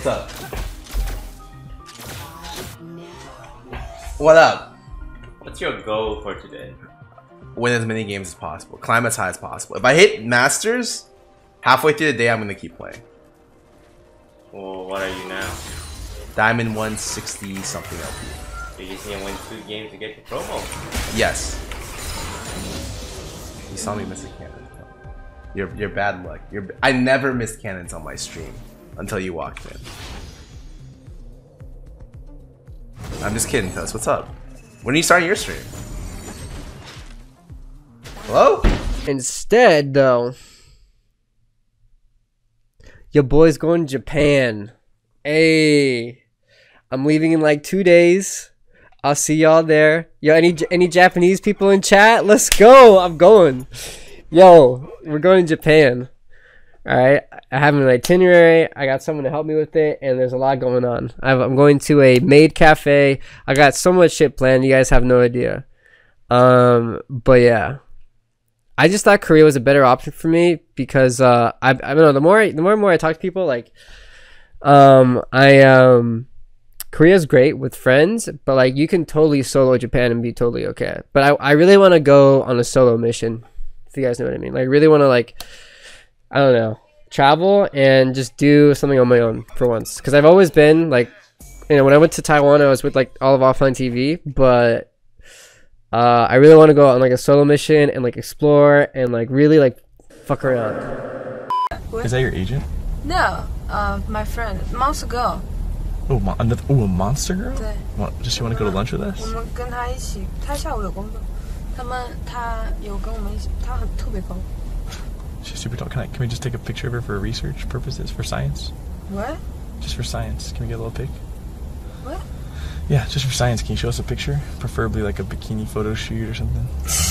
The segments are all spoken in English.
What's up? What up? What's your goal for today? Win as many games as possible. Climb as high as possible. If I hit Masters, halfway through the day, I'm gonna keep playing. Well, what are you now? Diamond 160 something LP. You just need to win 2 games to get the promo. Yes. You saw me miss a cannon. You're bad luck. I never missed cannons on my stream until you walked in. I'm just kidding, Tuss. What's up? When are you starting your stream? Hello? Instead, though, your boy's going to Japan. Hey, I'm leaving in like 2 days. I'll see y'all there. Yo, any Japanese people in chat? Let's go. I'm going. Yo, we're going to Japan. All right, I have an itinerary. I got someone to help me with it, and there's a lot going on. I'm going to a maid cafe. I got so much shit planned. You guys have no idea. But yeah, I just thought Korea was a better option for me because I don't know. The more I talk to people, like, Korea's great with friends, but like you can totally solo Japan and be totally okay. But I really want to go on a solo mission. If you guys know what I mean. Like, really want to, like, I don't know, travel and just do something on my own for once. Because I've always been, like, you know, when I went to Taiwan, I was with, like, all of Offline TV. But I really want to go on, like, a solo mission and, like, explore and, like, really, like, fuck around. Is that your agent? No, my friend, Monster Girl. Oh, a monster girl? 对。 Does she want to go to lunch with us? 我们跟她一起，她下午有工作。她有跟我们一起，她特别高。 She's super tall. Can we just take a picture of her for research purposes, for science? What? Just for science. Can we get a little pic? What? Yeah, just for science. Can you show us a picture? Preferably like a bikini photo shoot or something.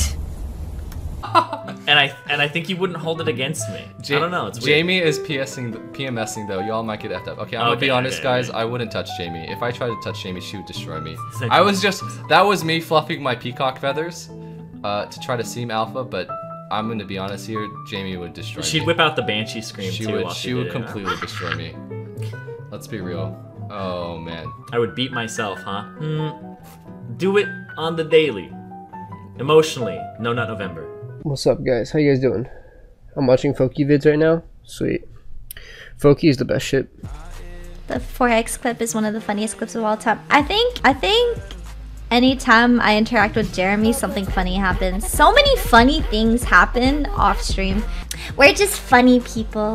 And I think you wouldn't hold it against me. I don't know. It's weird. Jamie is PMSing though. Y'all might get effed up. Okay, I'm gonna be honest, guys. I wouldn't touch Jamie. If I tried to touch Jamie, she would destroy me. That was me fluffing my peacock feathers, to try to seem alpha. But I'm gonna be honest here. Jamie would destroy me. She'd whip out the banshee scream too. She would completely destroy me. Let's be real. Oh man. I would beat myself, huh? Do it on the daily. Emotionally, no, not November. What's up, guys? How you guys doing? I'm watching Foki vids right now. Sweet. Foki is the best shit. The 4X clip is one of the funniest clips of all time. I think anytime I interact with Jeremy, something funny happens. So many funny things happen off stream. We're just funny people.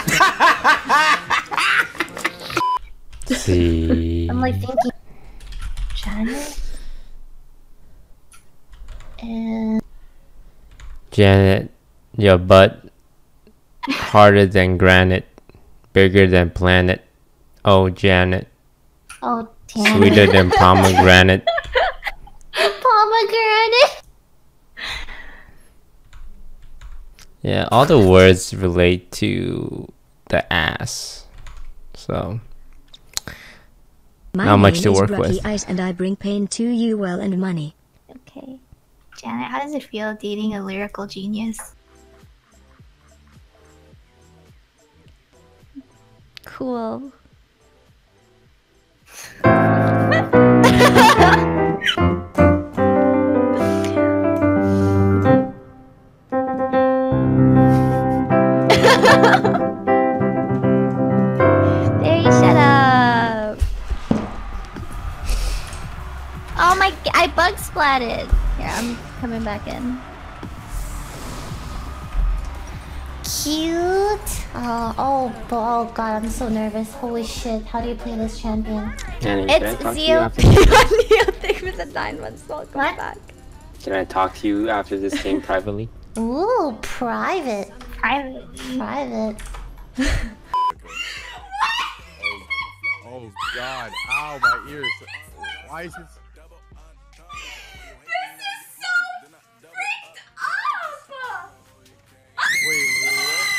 See. I'm like thinking, Janet and Janet, your butt harder than granite, bigger than planet. Oh, Janet. oh damn Sweeter than pomegranate. pomegranate. Yeah, all the words relate to the ass. So, not much to work with. Ice and I bring pain to you, well, and money. Okay, Janet, how does it feel dating a lyrical genius? Cool. Hey, shut up. Oh my, I bug splatted. Here, I'm coming back in. Cute. Oh god, I'm so nervous. Holy shit, how do you play this champion? It's Zio. Neothing with the 9 months. Welcome back. Can I talk to you after this game privately? Ooh, private. Private. Oh god, ow, my ears. Why is this? This is so freaked up! Wait, what?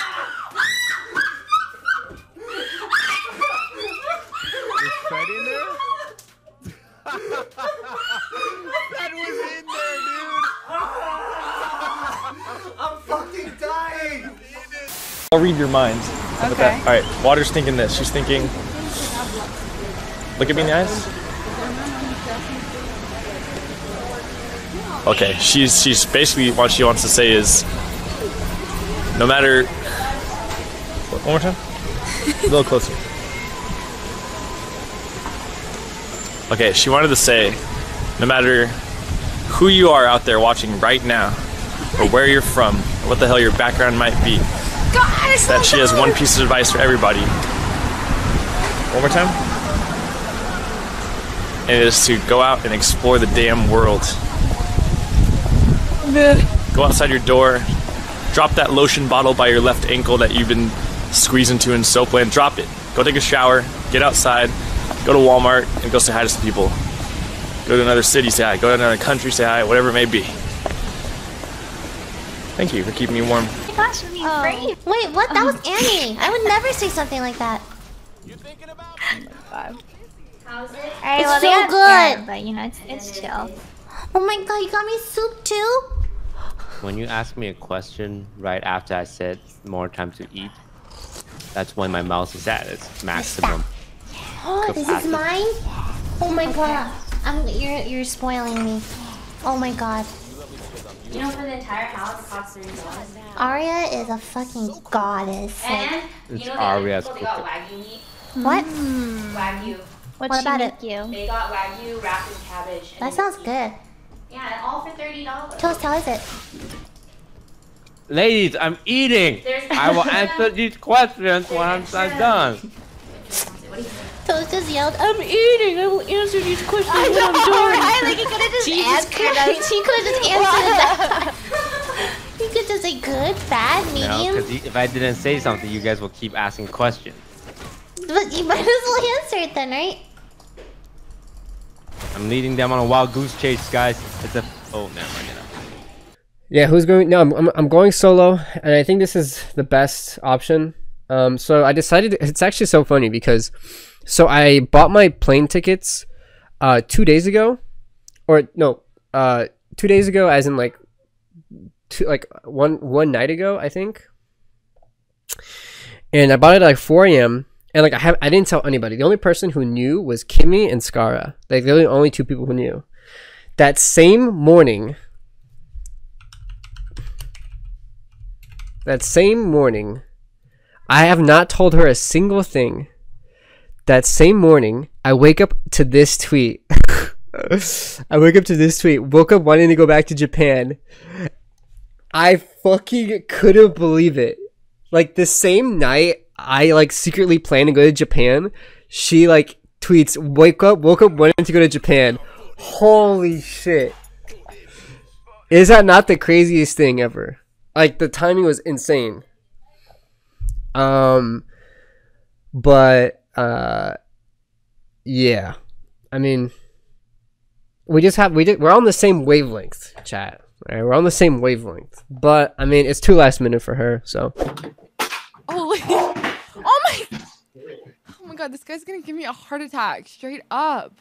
Is Fred in there? Fred was in there, dude! I'm fucking dying! I'll read your minds. Okay. Alright, Water's thinking this. She's thinking Look at me in the eyes. Okay, she's basically what she wants to say is, no matter. One more time. A little closer. Okay, she wanted to say, no matter who you are out there watching right now, or where you're from, or what the hell your background might be, that she has one piece of advice for everybody. One more time. And it is to go out and explore the damn world. Go outside your door, drop that lotion bottle by your left ankle that you've been squeezing to in Soapland, drop it. Go take a shower, get outside, go to Walmart, and go say hi to some people. Go to another city, say hi. Go to another country, say hi, whatever it may be. Thank you for keeping me warm. Oh my gosh, wait, what? That was Annie. I would never say something like that. You thinking about it? How's it? It's so good. But you know, it's chill. Oh my god, you got me soup too? When you ask me a question right after I said more time to eat, that's when my mouth is at its maximum. Oh, this is mine? Oh my god. You're spoiling me. Oh my god. You know, for the entire house, it costs $30. Arya is a fucking goddess. And you know, Arya's they got Wagyu meat. What? Wagyu. What about it? They got Wagyu wrapped in cabbage. That sounds good. Yeah, and all for $30. Toast, how is it? Ladies, I'm eating. I will answer these questions once I'm done. Toast just yelled, I'm eating. I will answer these questions when I'm done. I like he could have just answered us. He could have just answered that. You could just say good, bad, medium. No, because if I didn't say something, you guys will keep asking questions. But you might as well answer it then, right? I'm leading them on a wild goose chase, guys. It's a... Oh, never mind. Yeah, who's going? No, I'm going solo, and I think this is the best option. So I decided, it's actually so funny because, so I bought my plane tickets 2 days ago, or no, 2 days ago, as in like one night ago, I think. And I bought it at like 4 a.m. and like I didn't tell anybody. The only person who knew was Kimmy and Skara. Like they're the only two people who knew. That same morning. I have not told her a single thing. That same morning, I wake up to this tweet. Woke up wanting to go back to Japan. I fucking couldn't believe it. Like the same night I like secretly planned to go to Japan, she like tweets, woke up wanting to go to Japan. Holy shit. Is that not the craziest thing ever? Like the timing was insane. But yeah. I mean, we're on the same wavelength, chat. Right? We're on the same wavelength. But I mean, it's too last minute for her, so. Oh my god, this guy's gonna give me a heart attack straight up.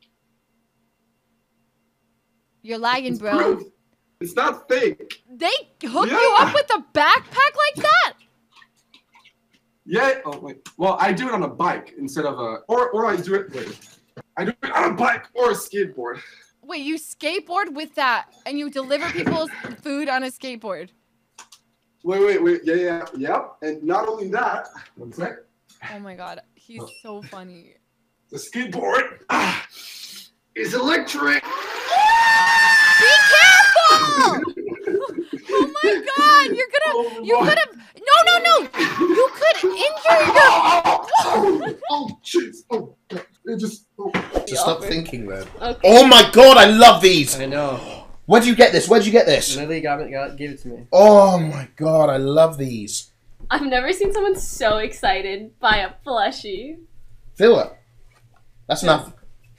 You're lagging, bro. It's not fake. They hook you up with a backpack like that? Yeah. Oh wait. Well, I do it on a bike instead of a, or I do it. Wait. I do it on a bike or a skateboard. Wait, you skateboard with that, and you deliver people's food on a skateboard? Wait. Yeah. And not only that. One sec. Oh my god, he's so funny. The skateboard is electric. Be careful! Oh my god, you could have, no! You could injure your. Oh jeez! Oh, it just. Just stop thinking, man. Okay. Oh my god, I love these. I know. Where'd you get this? Lily gave it to me. Oh my god, I love these. I've never seen someone so excited by a plushie. Feel it. That's enough.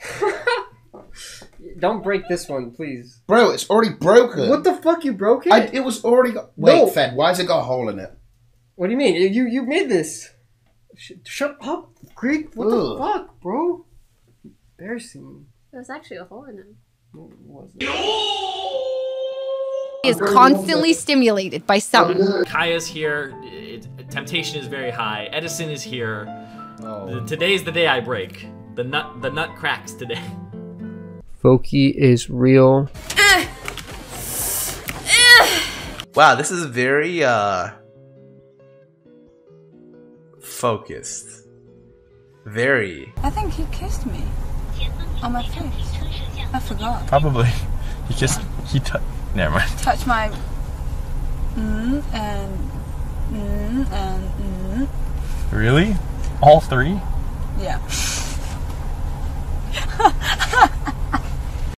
Don't break this one, please. Bro, it's already broken. What the fuck? You broke it? It was already got... Wait, no. Fed, why has it got a hole in it? What do you mean? You made this. Shut up, Greek. What the fuck, bro? Embarrassing. There's actually a hole in it. He is constantly stimulated by something. Kaya's here. Temptation is very high. Edison is here. Oh. Today's the day I break. The nut cracks today. Foki is real. Wow, this is very focused. Very. I think he kissed me on my face. I forgot. Probably. Never mind. Touch my and Really? All three? yeah.